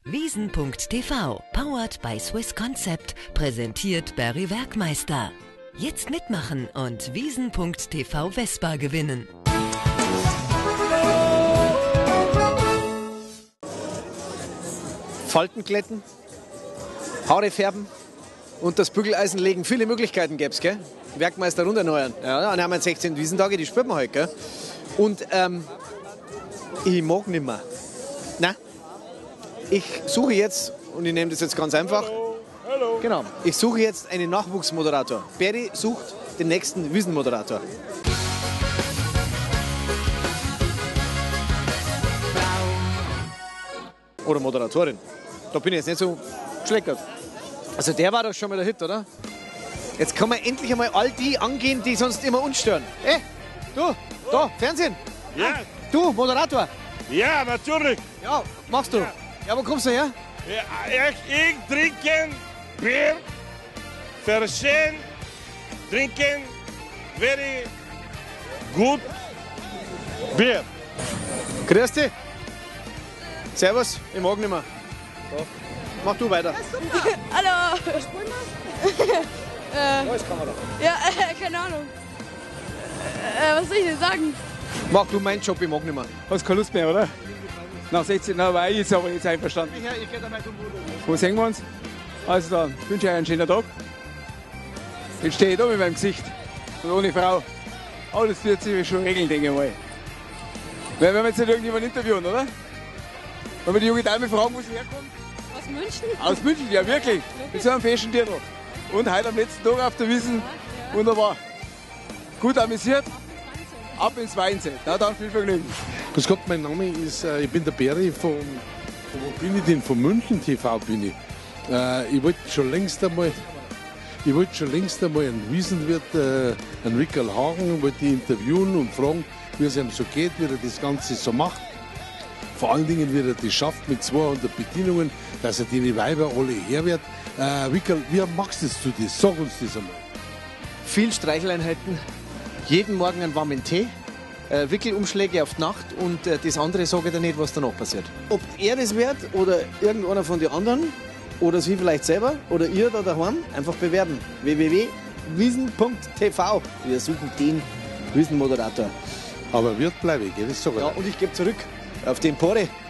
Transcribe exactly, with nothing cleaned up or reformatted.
Wiesn punkt T V, powered by Swiss Concept, präsentiert Barry Werkmeister. Jetzt mitmachen und Wiesn punkt T V Vespa gewinnen. Falten glätten, Haare färben und das Bügeleisen legen. Viele Möglichkeiten gäbe es, gell? Werkmeister runtererneuern. Ja, dann haben wir sechzehn Wiesentage, die spürt man halt, gell? Und ähm, ich mag nicht mehr. Nein. Ich suche jetzt, und ich nehme das jetzt ganz einfach. Hallo. Hallo. Genau. Ich suche jetzt einen Nachwuchsmoderator. Barry sucht den nächsten Wiesenmoderator. Oder Moderatorin. Da bin ich jetzt nicht so schleckert. Also der war doch schon mal der Hit, oder? Jetzt kann man endlich einmal all die angehen, die sonst immer uns stören. Hey, du, da, Fernsehen. Ja. Du, Moderator. Ja, natürlich. Ja, machst du. Ja, wo kommst du her? Ja, ich, ich trinke Bier, verschön, trinken very gut Bier. Grüß dich. Servus, ich mag nicht mehr. Da. Mach du weiter. Hallo. äh, ja, äh, keine Ahnung. Äh, was soll ich denn sagen? Mach du meinen Job, ich mag nicht mehr. Hast keine Lust mehr, oder? Nach sechzehn Jahren war ich jetzt aber jetzt einverstanden. Wo sehen wir uns? Also dann, wünsche ich euch einen schönen Tag. Jetzt stehe ich da mit meinem Gesicht. Und ohne Frau. Alles wird sich schon regeln, denke ich mal. Weil wir jetzt nicht irgendjemanden interviewen, oder? Wenn wir die junge Dame fragen, wo sie herkommt? Aus München? Aus München, ja wirklich. Mit so einem festen Dirndl. Und heute am letzten Tag auf der Wiesn. Wunderbar. Gut amüsiert. Ab ins Weinzelt. Na dann viel Vergnügen. Grüß Gott, mein Name ist, äh, ich bin der Barry von, von, wo bin ich denn? Von München T V bin ich. Äh, ich wollte schon längst einmal, ich wollte schon längst einmal einen Wiesenwirt, äh, einen Rickerl Hagen, wollte ihn interviewen und fragen, wie es ihm so geht, wie er das Ganze so macht. Vor allen Dingen, wie er das schafft mit zweihundert Bedienungen, dass er die Weiber alle herwirrt. Äh, Rickerl, wie machst du das? Sag uns das einmal. Viel Streicheleinheiten, jeden Morgen einen warmen Tee, äh, Wickelumschläge auf die Nacht und äh, das andere sage ich dir nicht, was danach passiert. Ob er das wird oder irgendeiner von den anderen oder sie vielleicht selber oder ihr da daheim, einfach bewerben. w w w punkt wiesn punkt T V. Wir suchen den Wiesenmoderator. Aber wird bleiben, gell? Das sag ich. Ja, und ich gebe zurück auf den Pore.